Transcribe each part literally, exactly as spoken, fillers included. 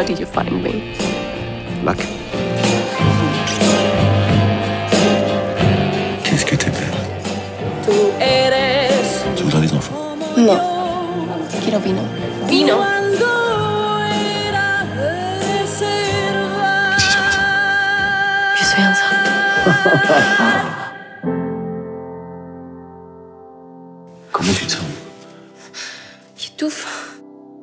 How did you find me? Luck. Qu'est-ce que t'es belle. Tu eres... Tu voudrais des enfants? No. Quiero vino. Vino. Je suis enceinte. Comment tu te sens? J'étouffe.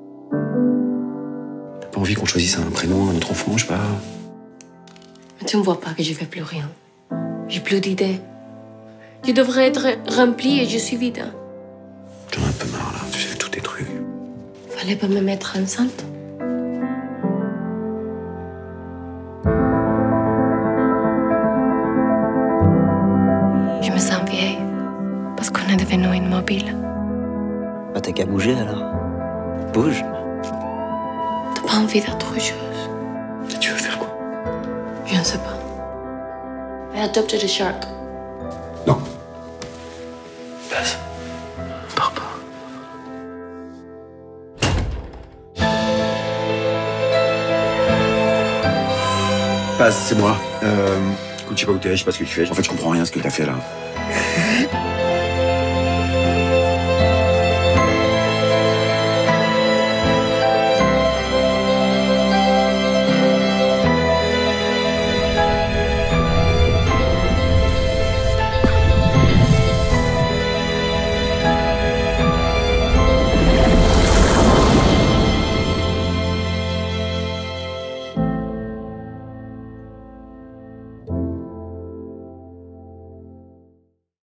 T'as pas envie qu'on choisisse un prénom à notre enfant, je sais pas? Tu ne vois pas que je fais plus rien. J'ai plus d'idées. Je devrais être remplie et je suis vide. J'en ai un peu marre, là. Tu sais, tous tes trucs. Fallait pas me mettre enceinte. Je me sens vieille parce qu'on est devenu immobile. Bah t'as qu'à bouger alors. Bouge. T'as pas envie d'autre chose? Et tu veux faire quoi? Je ne sais pas. I adopted a shark. Non. Passe. Pars pas. Passe, c'est moi. Euh, écoute, je sais pas où t'es, je sais pas ce que tu fais. En fait, je comprends rien à ce que t'as fait là.